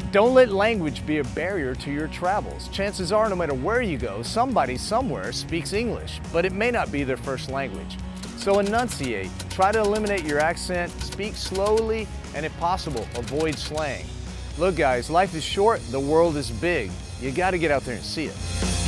Don't let language be a barrier to your travels. Chances are, no matter where you go, somebody somewhere speaks English, but it may not be their first language. So enunciate, try to eliminate your accent, speak slowly, and if possible, avoid slang. Look guys, life is short, the world is big. You gotta get out there and see it.